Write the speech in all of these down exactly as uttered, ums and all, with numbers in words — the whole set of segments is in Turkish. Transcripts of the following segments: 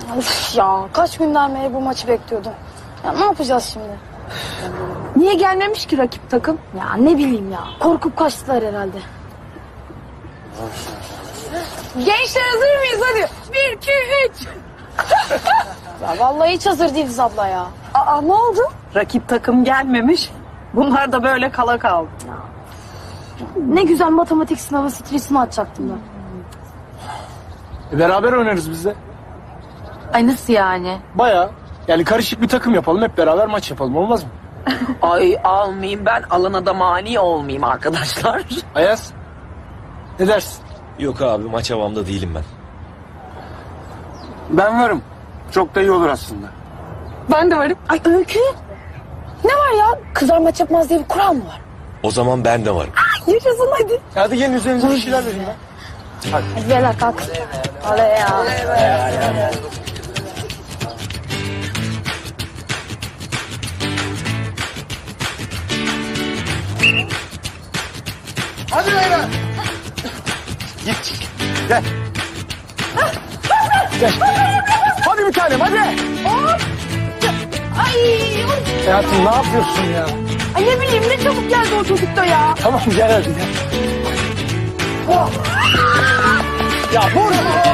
Of ya, kaç günden beri bu maçı bekliyordum. Ya ne yapacağız şimdi? Niye gelmemiş ki rakip takım? Ya ne bileyim ya, korkup kaçtılar herhalde. Gençler hazır mıyız hadi? Bir, iki, üç. Ya vallahi hiç hazır değiliz abla ya. Aa ne oldu? Rakip takım gelmemiş. Bunlar da böyle kala kaldı. Ne güzel matematik sınavı stresini atacaktım ben. E beraber oynarız biz de. Ay nasıl yani? Baya. Yani karışık bir takım yapalım, hep beraber maç yapalım, olmaz mı? Ay almayayım ben, alana da mani olmayayım arkadaşlar. Ayaz, ne dersin? Yok abi, maç havamda değilim ben. Ben varım. Çok da iyi olur aslında. Ben de varım. Ay Öykü, ne var ya? Kızlar maç yapmaz diye bir kural mı var? O zaman ben de varım. Yaşasın hadi. Hadi gelin üzerinize bir şeyler verin ya. Hadi beyler kalk. Hadi ya. Hadi beyler. Git. Gel. Gel. Hadi bir tanem, hadi. Ay, Hayatım ne yapıyorsun ya? ay ne bileyim ne çabuk geldi o çocuk da ya. Tamam gel hadi gel. Oh. Ya vur.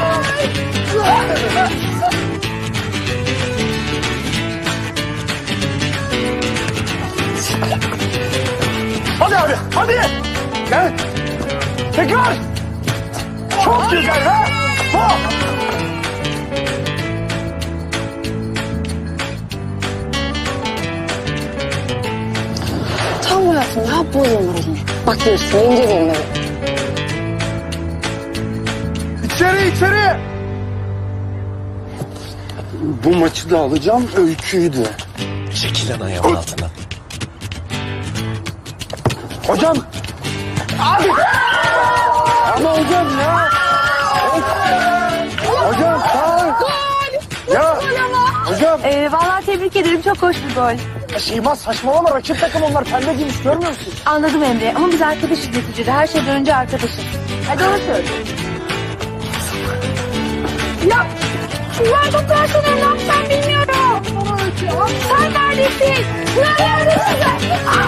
Hadi abi, hadi. Gel. Tekrar. Çok güzel ha. Oh. Tamam hayatım ya, bozma moralini. Bak görürsün, yeneceğiz onları. İçeri, içeri. Bu maçı da alacağım, Öykü'yü de. Çekil lan ayağımın altına. Hocam. Abi. Ama hocam ya. Hocam sağ ol. Ya. Hocam. Ee, vallahi tebrik ederim, çok hoş bir gol. Şeyma saçmalama, rakip takım onlar, pembe giymiş, görmüyor musun? Anladım Emre ama biz arkadaşız neticede. Her şeyden önce arkadaşız. Hadi onu söyle. Ya ben çok karşılayım, ne yapacağım bilmiyorum. Sen neredesin? Sen neredesin?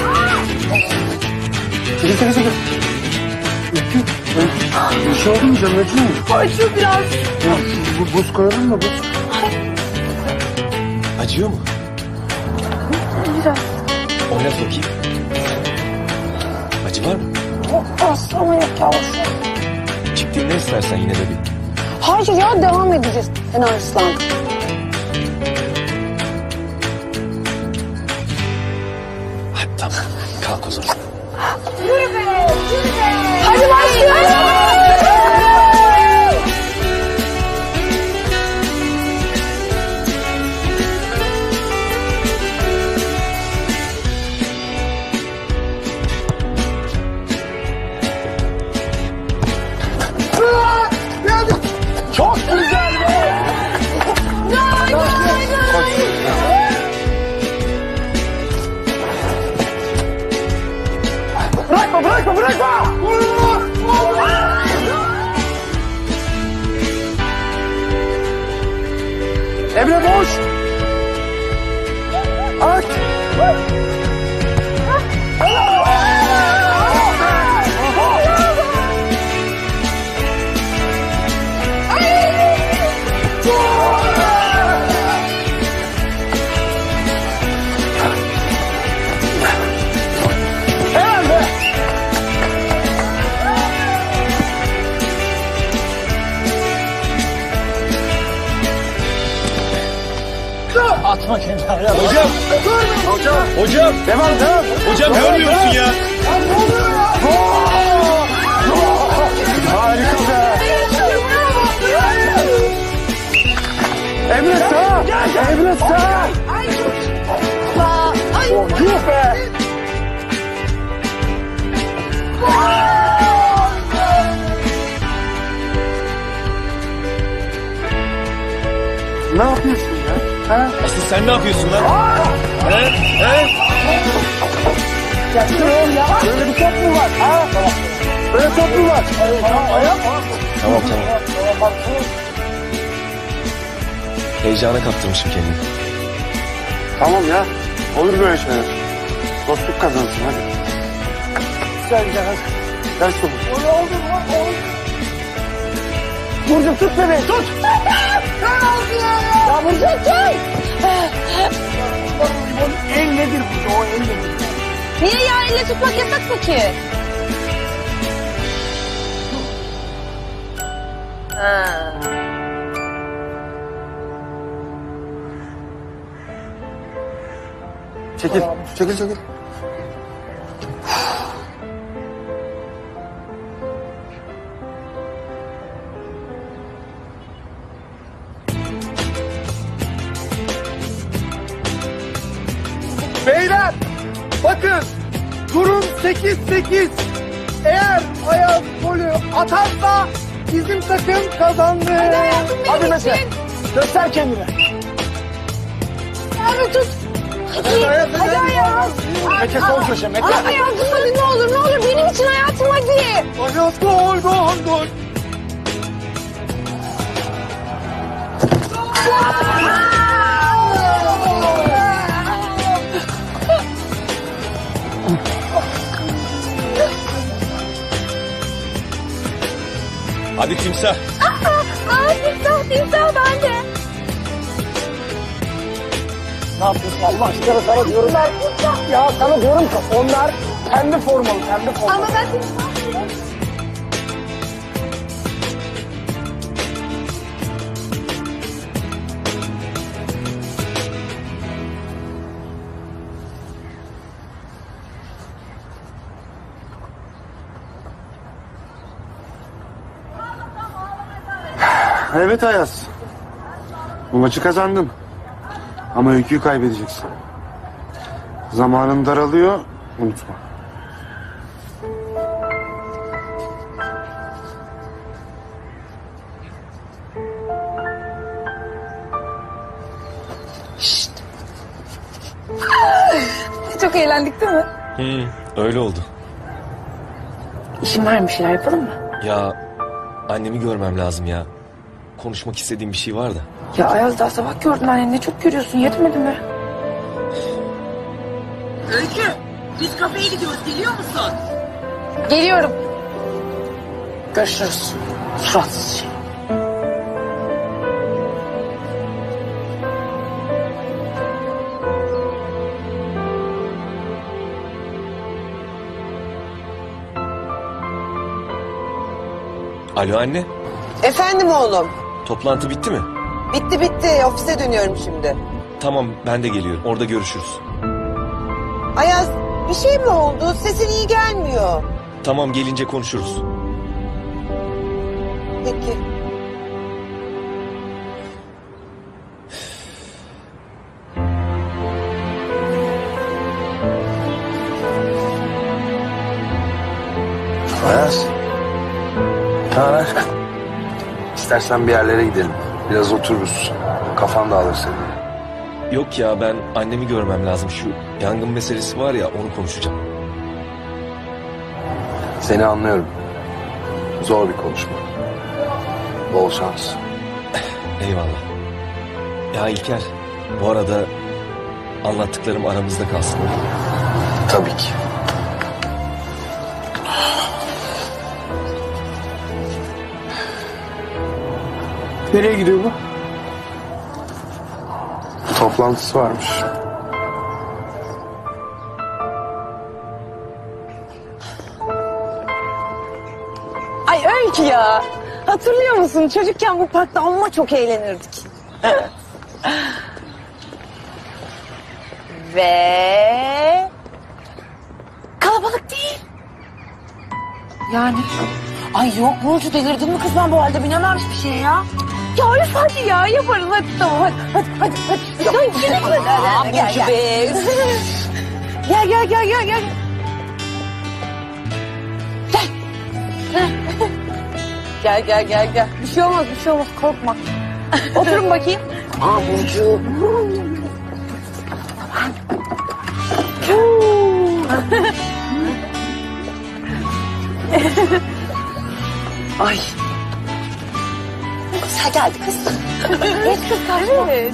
Çekil çekil çekil. Öykü, Öykü. Bir şey oldu mu canım, acıyor mu? Acıyor biraz. Ya, bu, buz koyalım mı buz? Acıyor mu? Biraz. Oynat bakayım. Acı var mı? Aslan yok yavrum. Çık dinle istersen yine de bir. Hayır ya, devam edeceğiz. Ben Arslan. Hadi tamam. Kalk o zaman. Hadi başlayalım. Çok güzel be. Bırakma, bırakma, bırakma. Emre boş. Aç. Atma kendini. Hocam. Hocam. Hocam. Devam, devam. Hocam görmüyor musun ya? Harika be. Emre sağ. Emre sağ. Oh, yuh be. Ne yapıyorsun ya? Ha? Asıl sen ne yapıyorsun lan? He? He? Yaptın oğlum ya. Böyle bir top mu var? Ha? Böyle top mu var? Tamam, ayak. Tamam tamam. Heyecana kaptırmışım kendimi. Tamam ya. Olur böyle şeyler. Dostluk kazansın hadi. Güzel güzel hadi. Ders olur. Olur olur olur. Burcu tut bebeği tut. Ya Burcu gel. El nedir Burcu o el nedir? Niye ya? Elle tutmak yasak mı ki? Ha. Çekil çekil çekil. Beyler bakın durum sekiz sekiz. Eğer Ayaz golü atarsa bizim takım kazandı. Hadi hayatım benim Hadi Mete göster kendini. Abi tut. Hadi Ayaz. Hadi Ayaz. Mete sol köşe Mete. Abi Ayaz hadi ne olur ne olur benim için hayatım hadi. Ayaz gol gol gol. Hadi timsah. Aa timsah timsah bende. Ne yapıyorsun Allah aşkına sana diyorum. Ya sana diyorum ki onlar kendi formalı kendi formalı. Ama ben timsah. Evet Ayaz. Bu maçı kazandın. Ama öyküyü kaybedeceksin. Zamanın daralıyor, unutma. Çok eğlendik değil mi? Hı, öyle oldu. İşim var mı, bir şeyler yapalım mı? Ya annemi görmem lazım ya. Konuşmak istediğim bir şey var da. Ya Ayaz daha sabah gördün anneni. Ne çok görüyorsun, yetmedi mi? Öykü, biz kafeye gidiyoruz, geliyor musun? Geliyorum. Görüşürüz. Suratsız şey. Alo anne, Efendim oğlum. toplantı bitti mi? Bitti bitti. Ofise dönüyorum şimdi. Tamam, ben de geliyorum. Orada görüşürüz. Ayaz bir şey mi oldu? Sesin iyi gelmiyor. Tamam, gelince konuşuruz. Peki. Ayaz. Ne haber? İstersen bir yerlere gidelim. Biraz otururuz. Kafan dağılır senin. Yok ya, ben annemi görmem lazım. Şu yangın meselesi var ya, onu konuşacağım. Seni anlıyorum. Zor bir konuşma. Bol şans. Eyvallah. Ya İlker, bu arada anlattıklarım aramızda kalsın. Tabii ki. Nereye gidiyor bu? Toplantısı varmış. Ay Öykü ya. Hatırlıyor musun? Çocukken bu parkta amma çok eğlenirdik. Ve... Kalabalık değil. Yani... Ay yok Burcu delirdin mi kız ben bu halde binemem bir şeye ya. Ya üf hadi ya yaparız hadi tamam hadi hadi hadi hadi. Hadi gidelim hadi hadi. Gel gel. Gel gel gel gel gel. Gel gel gel gel. Bir şey olmaz bir şey olmaz korkma. Oturun bakayım. Aa Burcu. Ay. Güzel geldi kız. Geç kız kaçma. Evet.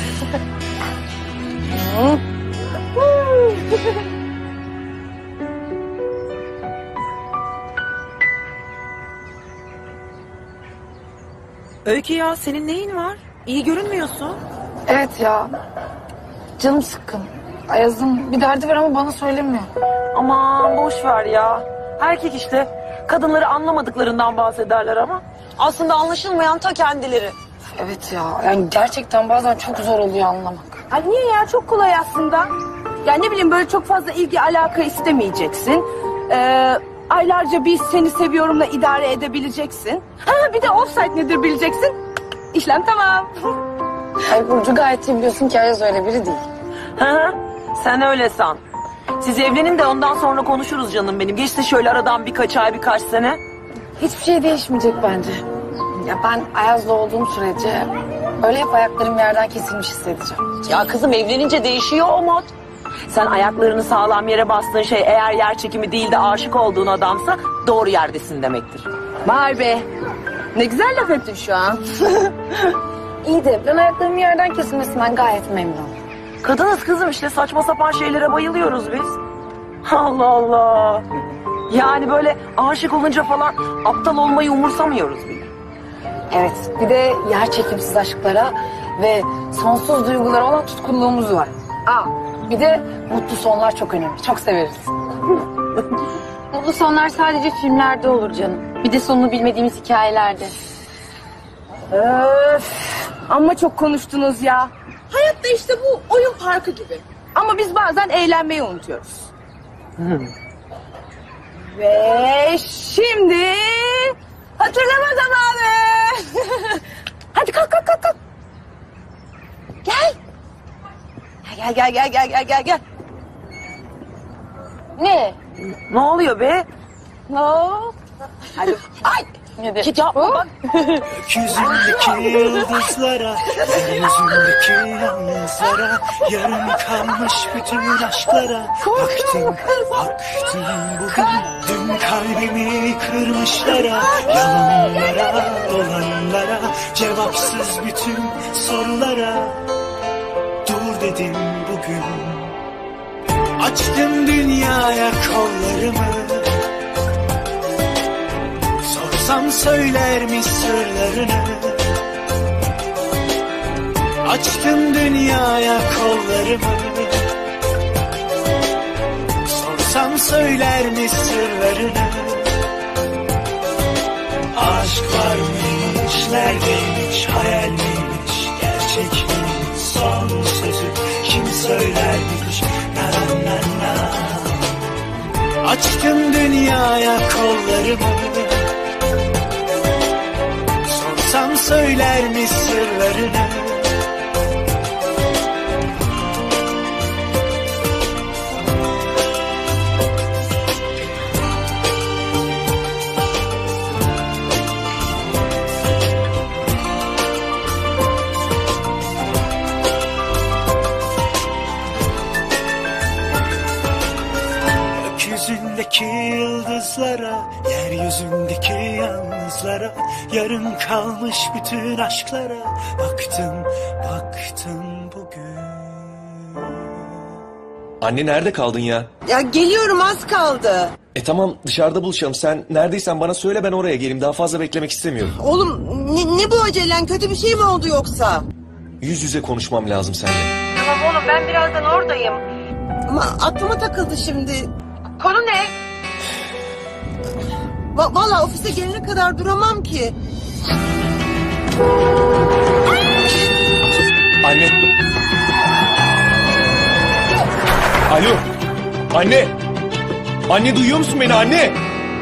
Öykü ya senin neyin var? İyi görünmüyorsun. Evet ya. Canım sıkkın. Ayaz'ın bir derdi var ama bana söylemiyor. Aman boş ver ya. Erkek işte. Kadınları anlamadıklarından bahsederler ama. Aslında anlaşılmayan ta kendileri. Evet ya. Yani gerçekten bazen çok zor oluyor anlamak. Ay niye ya? Çok kolay aslında. Yani ne bileyim böyle çok fazla ilgi alaka istemeyeceksin. Ee, aylarca bir seni seviyorumla idare edebileceksin. Ha bir de offside nedir bileceksin. İşlem tamam. Ay Burcu gayet iyi biliyorsun ki Ayaz öyle biri değil. Hı, sen öyle san. Siz evlenin de ondan sonra konuşuruz canım benim. Geçse şöyle aradan birkaç ay birkaç sene. Hiçbir şey değişmeyecek bence. Ya ben Ayaz'la olduğum sürece öyle hep ayaklarım yerden kesilmiş hissedeceğim. Ya kızım evlenince değişiyor o mod. Sen ayaklarını sağlam yere bastığın şey eğer yer çekimi değil de aşık olduğun adamsa doğru yerdesin demektir. Vay be. Ne güzel laf ettin şu an. İyi de ben ayaklarımın yerden kesilmesinden gayet memnunum. Kadınız kızım işte saçma sapan şeylere bayılıyoruz biz. Allah Allah. Yani böyle aşık olunca falan aptal olmayı umursamıyoruz bile. Evet, bir de yer çekimsiz aşklara ve sonsuz duygulara olan tutkunluğumuz var. Aa, bir de mutlu sonlar çok önemli, çok severiz. Mutlu sonlar sadece filmlerde olur canım. Bir de sonunu bilmediğimiz hikayelerde. Öf, amma çok konuştunuz ya. Hayatta işte bu oyun parkı gibi. Ama biz bazen eğlenmeyi unutuyoruz. Hmm. Ve şimdi hatırlama zamanı. Hadi kalk kalk kalk kalk. Gel. Gel gel gel gel gel gel gel. Ne? Ne oluyor be? No. Hadi. Ay. Nedir? Git yapma bak. Gökyüzündeki yıldızlara, yeryüzündeki yalnızlara, yarım kalmış bütün aşklara baktım, baktım bugün. Dün kalbimi kırmışlara, yalanlara, dolanlara, cevapsız bütün sorulara dur dedim bugün. Açtım dünyaya kollarımı, sorsam söyler mi sırlarını? Açtım dünyaya kollarımı, sorsam söyler mi sırlarını? Aşk varmış, neredeymiş, hayal miymiş, gerçek miymiş, son sözü kim söylermiş? Na na na. Açtım dünyaya kollarımı, sorsam söyler mi sırlarını? Gökyüzündeki yıldızlara, yeryüzündeki yalnızlara, yarım kalmış bütün aşklara baktım, baktım bugün. Anne nerede kaldın ya? Ya geliyorum, az kaldı. E tamam dışarıda buluşalım. Sen neredeysen bana söyle ben oraya geleyim. Daha fazla beklemek istemiyorum. Oğlum ne, ne bu acelen, kötü bir şey mi oldu yoksa? Yüz yüze konuşmam lazım seninle. Tamam oğlum, ben birazdan oradayım. Ama aklıma takıldı şimdi. Konu ne? Va Valla ofise gelene kadar duramam ki. Anne. Alo. Anne. Anne duyuyor musun beni anne?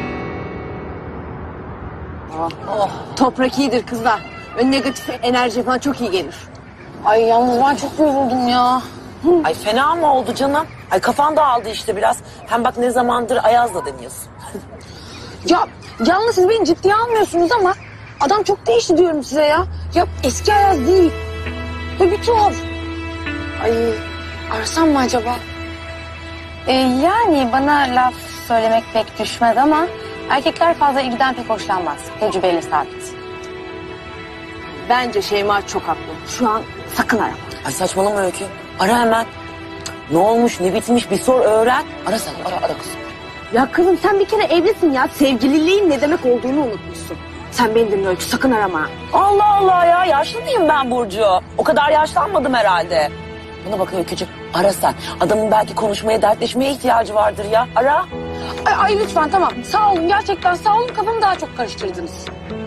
Oh, toprak iyidir kızlar. Ve negatif enerji falan çok iyi gelir. Ay yalnız ben çok yoruldum ya. Ay fena mı oldu canım? Ay kafan dağıldı işte biraz. Hem bak ne zamandır Ayaz'la deniyorsun. Ya yalnız siz beni ciddiye almıyorsunuz ama adam çok değişti diyorum size ya. Ya eski Ayaz değil. Ya bir tuhaf. Ay arasam mı acaba? Ee, yani bana laf söylemek pek düşmez ama erkekler fazla ilgiden pek hoşlanmaz. Tecrübeyle sabit. bence Şeyma çok haklı. Şu an sakın arama. Ay saçmalama Öykü. Ara hemen. Ne olmuş ne bitmiş bir sor öğren. Ara sen ara ara kızım. Ya kızım sen bir kere evlisin ya. Sevgililiğin ne demek olduğunu unutmuşsun. Sen beni dinle Öykü, sakın arama. Allah Allah ya yaşlı mıyım ben Burcu? O kadar yaşlanmadım herhalde. Buna bak Öykücüğüm ara sen. Adamın belki konuşmaya dertleşmeye ihtiyacı vardır ya. Ara. Ay, ay lütfen tamam. Sağ olun gerçekten sağ olun. Kafamı daha çok karıştırdınız.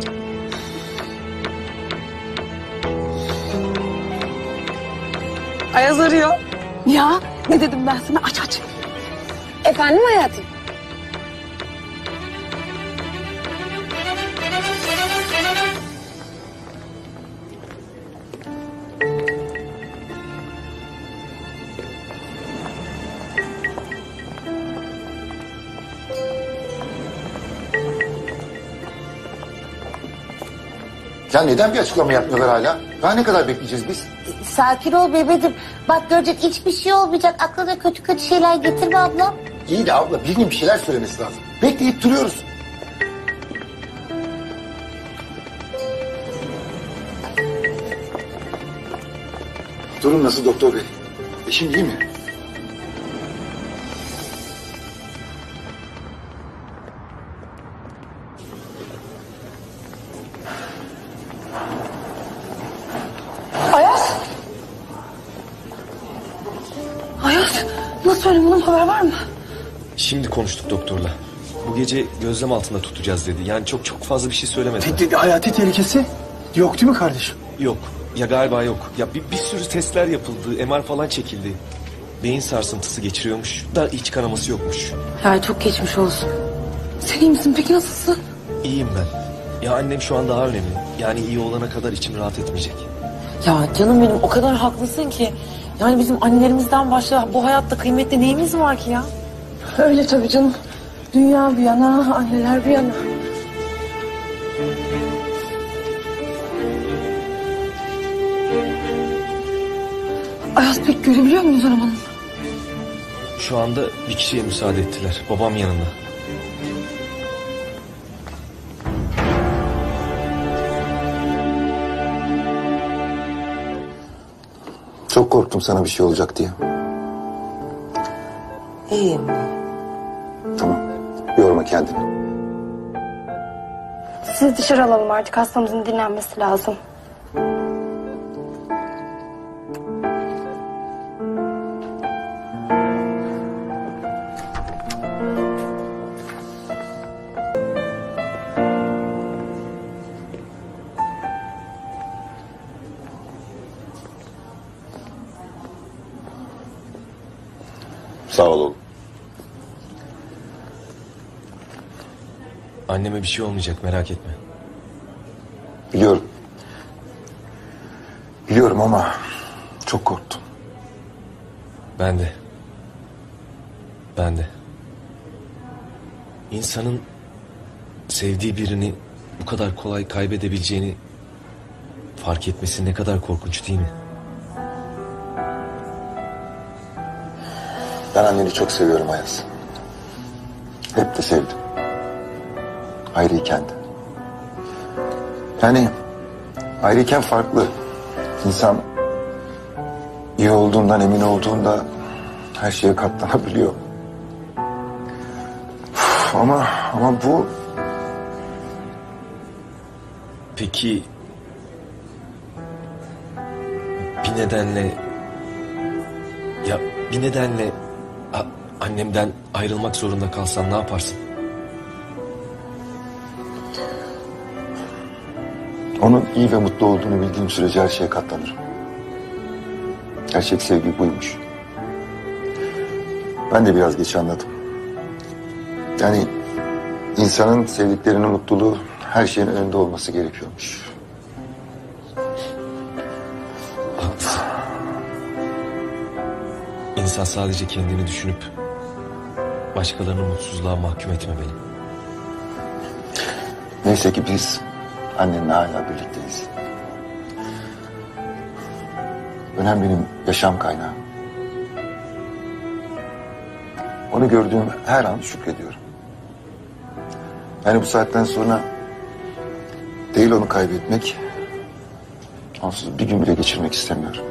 Ayaz arıyor. Ya ne dedim ben sana, aç aç. Efendim hayatım. Ya neden bir açıklama yapmıyorlar hala? Daha ne kadar bekleyeceğiz biz? Sakin ol bebeğim. Bak görecek hiçbir şey olmayacak. Aklına kötü kötü şeyler getirme abla. İyi de abla birinin bir şeyler söylemesi lazım. Bekleyip duruyoruz. Durum nasıl doktor bey? Eşim iyi mi? Ayaz. Ayaz. Nasıl öyle, bunun haber var mı? Şimdi konuştuk doktorla. Bu gece gözlem altında tutacağız dedi. Yani çok çok fazla bir şey söylemedi. Te- te- hayati tehlikesi yok değil mi kardeşim? Yok. Ya galiba yok. Ya bir, bir sürü testler yapıldı. M R falan çekildi. Beyin sarsıntısı geçiriyormuş. Da iç kanaması yokmuş. Ya çok geçmiş olsun. Sen iyi misin peki, nasılsın? İyiyim ben. Ya annem şu an daha önemli. Yani iyi olana kadar içim rahat etmeyecek. Ya canım benim o kadar haklısın ki. Yani bizim annelerimizden başka bu hayatta kıymetli neyimiz var ki ya? Öyle tabii canım. Dünya bir yana, anneler bir yana. Ayaz pek görebiliyor muyuz arabanın? Şu anda bir kişiye müsaade ettiler. Babam yanında. Çok korktum sana bir şey olacak diye. İyiyim. Tamam. Yorma kendini. Sizi dışarı alalım artık. Hastamızın dinlenmesi lazım. Sağ ol oğlum. Anneme bir şey olmayacak, merak etme. Biliyorum. Biliyorum ama çok korktum. Ben de. Ben de. İnsanın sevdiği birini bu kadar kolay kaybedebileceğini fark etmesi ne kadar korkunç değil mi? Ben anneni çok seviyorum Ayaz. Hep de sevdim. Ayrıyken de. Yani ayrıyken farklı. İnsan iyi olduğundan emin olduğunda her şeye katlanabiliyor. Uf, ama ama bu Peki bir nedenle ya bir nedenle a- annemden ayrılmak zorunda kalsam ne yaparsın? onun iyi ve mutlu olduğunu bildiğim sürece her şeye katlanırım. Gerçek sevgi buymuş. Ben de biraz geç anladım. Yani insanın sevdiklerinin mutluluğu her şeyin önünde olması gerekiyormuş. Haklısın. İnsan sadece kendini düşünüp başkalarını mutsuzluğa mahkum etmemeli. Neyse ki biz annenle hala birlikteyiz. Önem benim yaşam kaynağım. Onu gördüğüm her an şükrediyorum. Yani bu saatten sonra değil onu kaybetmek, onsuz bir gün bile geçirmek istemiyorum.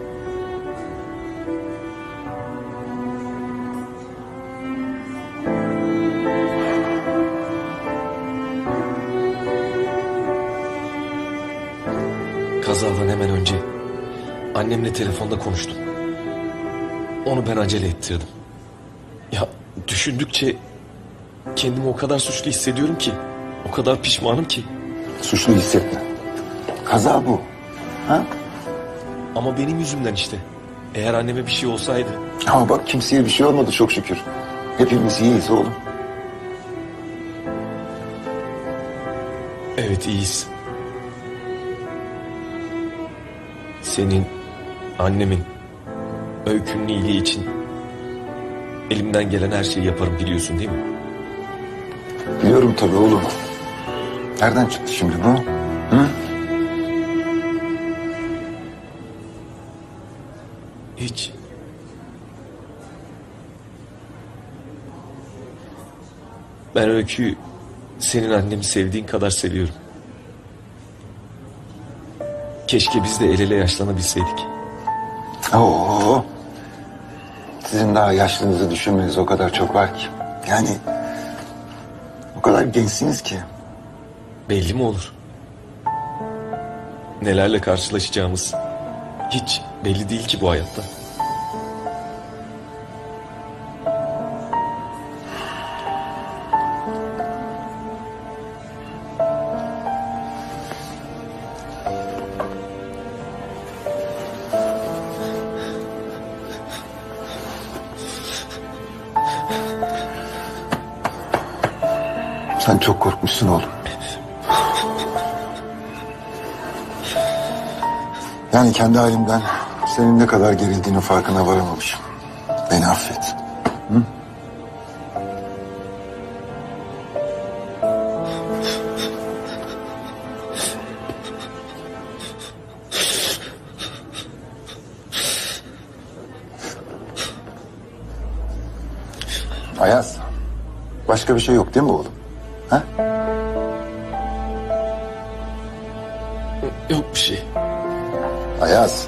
Kazadan hemen önce annemle telefonda konuştum. Onu ben acele ettirdim. Ya düşündükçe kendimi o kadar suçlu hissediyorum ki. O kadar pişmanım ki. Suçlu hissetme. Kaza bu. Ha? Ama benim yüzümden işte. Eğer anneme bir şey olsaydı. Ama bak kimseye bir şey olmadı çok şükür. Hepimiz iyiyiz oğlum. Evet iyiyiz. Senin, annemin, Öykü'nün iyiliği için elimden gelen her şeyi yaparım biliyorsun değil mi? Biliyorum tabii oğlum. Nereden çıktı şimdi bu? Hı? Hiç. Ben Öykü'yü senin annemi sevdiğin kadar seviyorum. Keşke biz de el ele yaşlanabilseydik. Oo. Sizin daha yaşlınızı düşünmeniz o kadar çok var ki. Yani o kadar gençsiniz ki. Belli mi olur? Nelerle karşılaşacağımız hiç belli değil ki bu hayatta. Sen çok korkmuşsun oğlum. Yani kendi halimden senin ne kadar gerildiğinin farkına varamamışım. Beni affet. Hı? Ayaz, başka bir şey yok değil mi oğlum? Ha? Yok bir şey. Ayaz.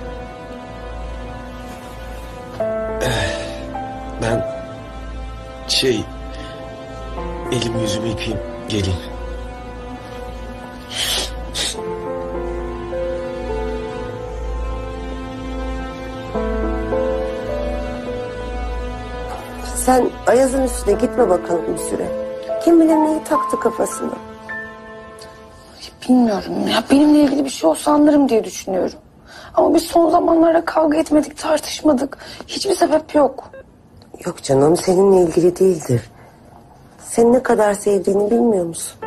Ben şey elimi yüzümü yıkayayım geleyim. Sen Ayaz'ın üstüne gitme bakalım bir süre. Kim bilir neyi taktı kafasına. Bilmiyorum ya, benimle ilgili bir şey olsa anlarım diye düşünüyorum. Ama biz son zamanlarda kavga etmedik, tartışmadık. Hiçbir sebep yok. Yok canım, seninle ilgili değildir. Seni ne kadar sevdiğini bilmiyor musun?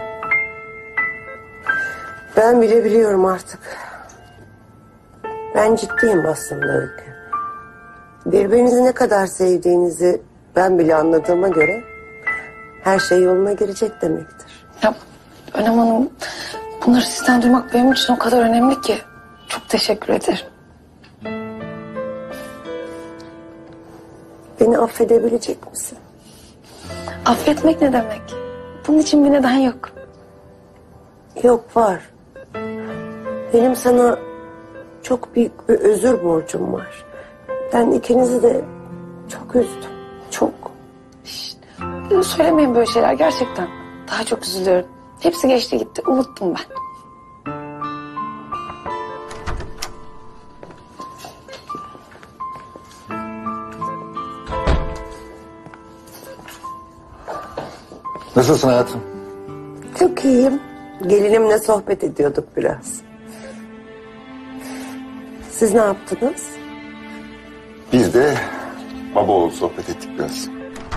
Ben bile biliyorum artık. Ben ciddiyim aslında Öykü. Birbirinizi ne kadar sevdiğinizi ben bile anladığıma göre her şey yoluna girecek demektir. Ya Önem Hanım, bunları sizden duymak benim için o kadar önemli ki. Çok teşekkür ederim. Beni affedebilecek misin? Affetmek ne demek? Bunun için bir neden yok. Yok, var. Benim sana çok büyük bir özür borcum var. Ben ikinizi de çok üzdüm. Çok. Şişt, söylemeyin böyle şeyler gerçekten. Daha çok üzülüyorum. Hepsi geçti gitti. Unuttum ben. Nasılsın hayatım? Çok iyiyim. Gelinimle sohbet ediyorduk biraz. Siz ne yaptınız? Biz de baba oğul sohbet ettik biraz.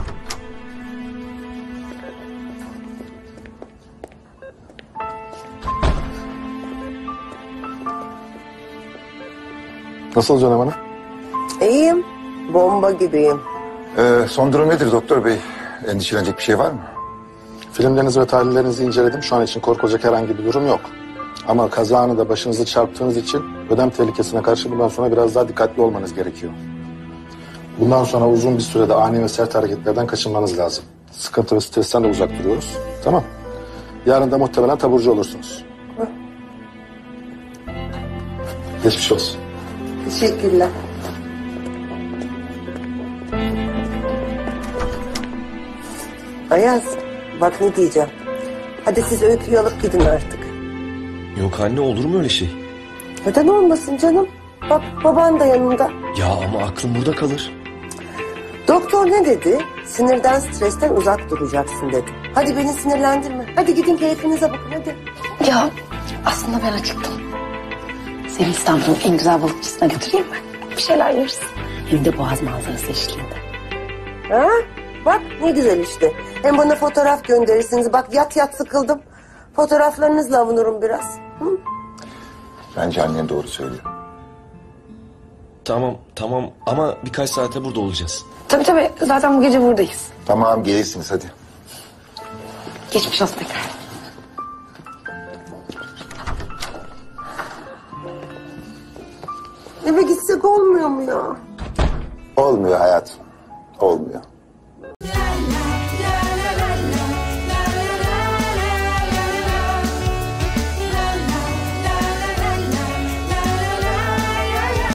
Nasıl Önem Hanım? İyiyim. Bomba gibiyim. Ee, son durum nedir doktor bey? Endişelenecek bir şey var mı? Filmlerinizi ve tahlillerinizi inceledim. Şu an için korkulacak herhangi bir durum yok. Ama kaza anında başınızı çarptığınız için ödem tehlikesine karşı bundan sonra biraz daha dikkatli olmanız gerekiyor. Bundan sonra uzun bir sürede ani ve sert hareketlerden kaçınmanız lazım. Sıkıntı ve stresten de uzak duruyoruz. Tamam. Yarın da muhtemelen taburcu olursunuz. Geçmiş olsun. Teşekkürler. Ayaz, bak ne diyeceğim. Hadi siz Öykü'yü alıp gidin artık. Yok anne, olur mu öyle şey? Neden olmasın canım? Bak baban da yanında. Ya ama aklım burada kalır. Doktor ne dedi? Sinirden, stresten uzak duracaksın dedi. Hadi beni sinirlendirme. Hadi gidin keyfinize bakın hadi. Ya aslında ben acıktım. Seni İstanbul'un en güzel balıkçısına götüreyim mi? Bir şeyler yeriz. Hem de boğaz manzarası eşliğinde. Ha? Bak ne güzel işte. Hem bana fotoğraf gönderirsiniz. Bak yat yat sıkıldım. Fotoğraflarınızla avunurum biraz. Hı? Bence annen doğru söylüyor. Tamam tamam ama birkaç saate burada olacağız. Tabii tabii, zaten bu gece buradayız. Tamam gelirsiniz hadi. Geçmiş olsun tekrar. Eve gitsek olmuyor mu ya? Olmuyor hayatım. Olmuyor.